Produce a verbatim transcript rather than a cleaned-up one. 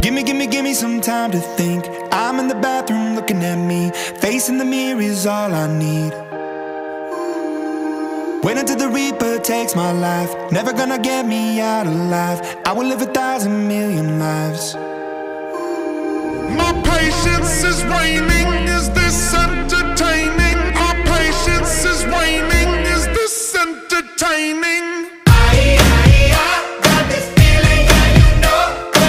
Gimme, gimme, gimme some time to think. I'm in the bathroom looking at me. Facing the mirror is all I need. Wait until the Reaper takes my life. Never gonna get me out alive. I will live a thousand million lives. My patience is waning.